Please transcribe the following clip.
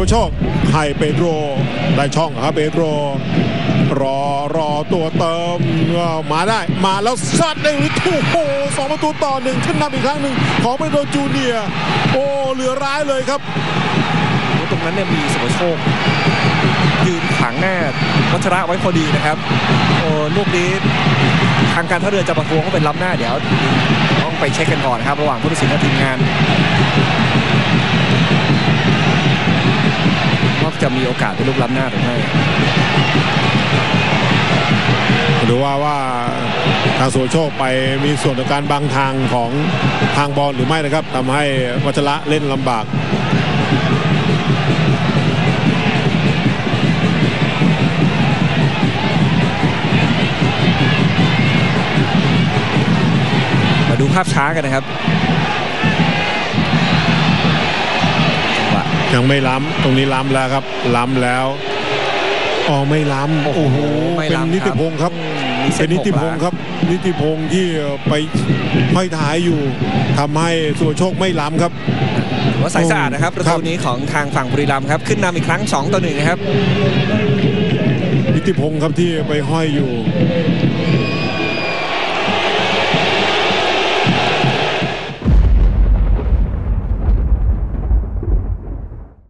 โชคให้เปโตรได้ช่องครับเปโตรรอตัวเติมมาได้มาแล้วซัดได้หรือถูกโอ้2 ประตูต่อ 1ขึ้นนำอีกครั้งหนึ่งของเปโตรจูเนียร์โอ้เหลือร้ายเลยครับตรงนั้นเนี่ยมีสุภโชคยืนขวางหน้าวัชระไว้พอดีนะครับโอ้ลูกนี้ทางการท่าเรือจะประท้วงก็เป็นล้ำหน้าเดี๋ยวต้องไปเช็คกันก่อนครับระหว่างผู้ตัดสินและทีมงานว่าจะมีโอกาสเป็นลูกล้ำหน้าหรือไม่หรือว่าทางสุภโชคไปมีส่วนในการบังทางของทางบอลหรือไม่นะครับทำให้วัชระเล่นลำบากดูภาพช้ากันนะครับยังไม่ล้ำตรงนี้ล้ำแล้วครับล้ำแล้วไม่ล้ำโอ้โหเป็นนิติพงศ์ครับเป็นนิติพงศ์ครับนิติพงศ์ที่ไปห้อยท้ายอยู่ทำให้สุภโชคไม่ล้ำครับว่าใสสะอาดนะครับประตูนี้ของทางฝั่งบุรีรัมย์ครับขึ้นนำอีกครั้ง2-1นะครับนิติพงศ์ครับที่ไปห้อยอยู่